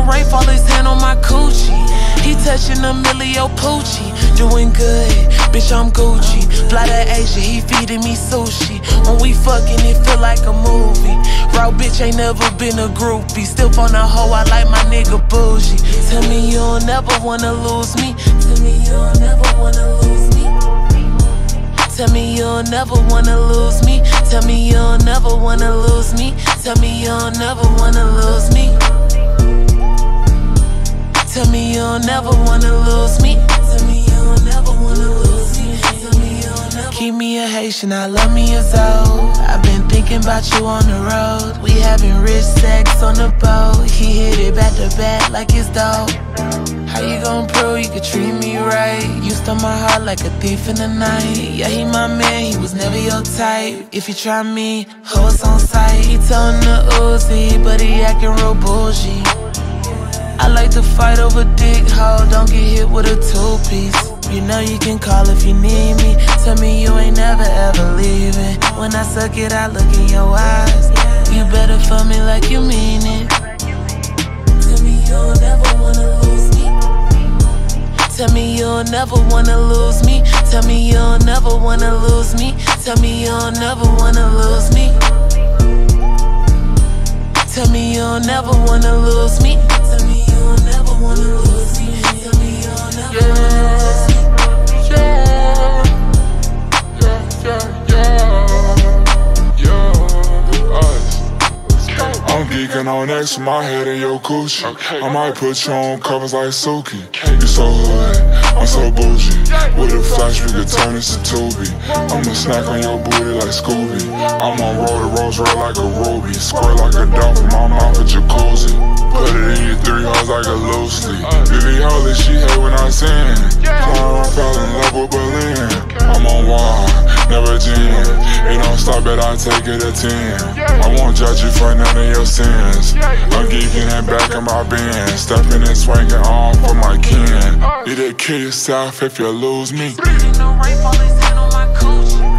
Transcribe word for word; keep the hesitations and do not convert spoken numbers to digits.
Wraith, all his hand on my coochie. He touching Emilio Pucci, doing good, bitch I'm Gucci. Fly to Asia, he feeding me sushi. When we fucking, it feel like a movie. Raw bitch ain't never been a groupie. Still on a hoe, I like my nigga bougie. Tell me you don't never wanna lose me. Tell me you don't never wanna lose me. Tell me you'll never wanna lose me. Tell me you'll never wanna lose me. Tell me you'll never wanna lose me. Tell me you'll never wanna lose me. Tell me you'll never wanna lose me. Tell me you'll never. Keep me a Haitian, I love me a soul. I've been thinking about you on the road. We having rich sex on the boat. He hit it back to back like it's dope. How you gon' prove you could treat me right? You stole my heart like a thief in the night. Yeah, he my man, he was never your type. If you try me, ho, it's on sight. He told him to Uzi, but he acting real bougie. I like to fight over dick, ho, don't get hit with a two-piece. You know you can call if you need me. Tell me you ain't never ever leaving. When I suck it, I look in your eyes. You better fuck me like you mean it. Tell me you'll never wanna lose me. Tell me you'll never wanna lose me. Tell me you'll never wanna lose me. Tell me you'll never wanna lose me. Tell me you'll never wanna lose me. Tell me you'll never wanna lose me. Tell me you'll never wanna lose me. Yeah, yeah, yeah, yeah, yeah, us. I'm geeking on next to my head in your coochie. I might put you on covers like Suki. You so hood, I'm so bougie. With a flash, we could turn this to Tubi. I'ma snack on your booty like Scooby. I'm on roll the rolls right like a Ruby. Squirt like a dolphin, my mouth a jacuzzi. Put it in your three hoes like a loose sleep. Billy Holy, she hate when I sing. I fell in love with Berlin. I'm on wall, never gin. It don't stop it, I take it a ten. I won't judge you for none of your sins. I'm geeking and back in my bin. Stepping and swinging on for my kin. You did kill yourself if you lose me. Emilio Pucci, all his hand on my coochie.